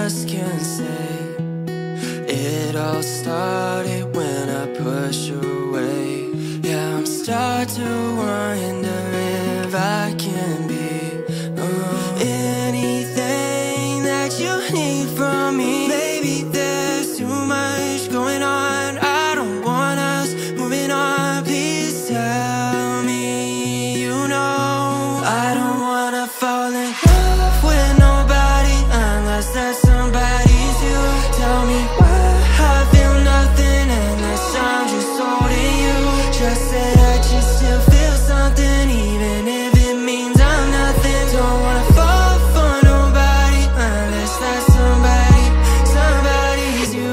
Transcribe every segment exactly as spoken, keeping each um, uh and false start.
just can't say. It all started when I pushed you away. Yeah, I'm starting to wonder if I can be uh, anything that you need from me. Maybe there's too much going on, I don't want us moving on. Please tell me you know I don't wanna fall in love with nobody unless that somebody's you. Tell me why I feel nothing unless I'm just holding you. Just say that you still feel something even if it means I'm nothing. Don't wanna fall for nobody unless that somebody, somebody's you.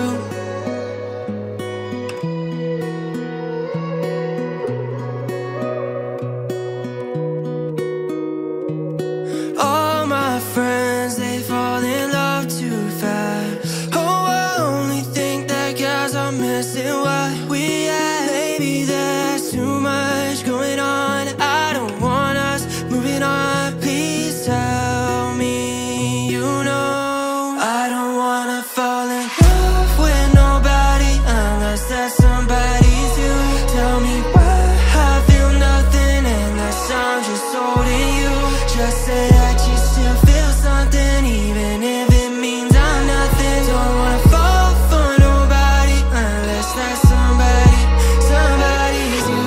All my friends, they fall in love too fast. Oh, I only think that guys are missing what we had. Maybe there's too much going on, I don't want us moving on. Please tell me you know I don't wanna fall in love with nobody unless that somebody's you. Tell me why I feel nothing unless I'm just holding you. Just say that you still feel something even if it means I'm nothing. Don't wanna fall for nobody unless that somebody, somebody's you.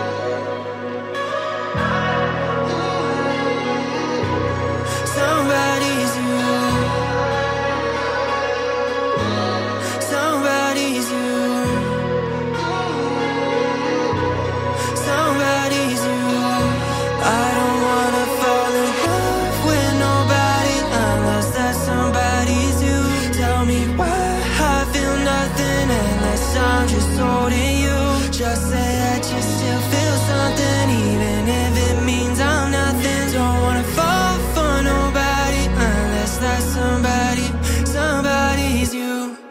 Somebody's you. Somebody's you. Somebody's you. I don't wanna fall in love with nobody unless that somebody's you. Tell me why I feel nothing unless I'm just holding you. Just say that you still feel something even if it means I'm nothing. Don't wanna fall for nobody unless that somebody, somebody's you.